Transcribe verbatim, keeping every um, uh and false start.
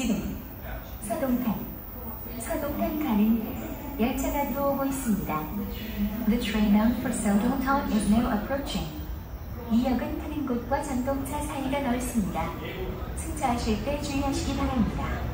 지금 서동탄, 서동탄 가는 열차가 들어오고 있습니다. The train bound for Sodongtan is now approaching. 이 역은 타는 곳과 전동차 사이가 넓습니다. 승차하실 때 주의하시기 바랍니다.